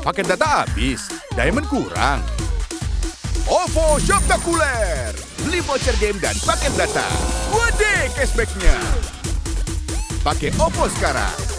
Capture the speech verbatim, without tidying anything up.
Paket data habis, diamond kurang. OVO Shoptakuler. Beli voucher game dan paket data. Wede cashback-nya. Pakai OVO sekarang.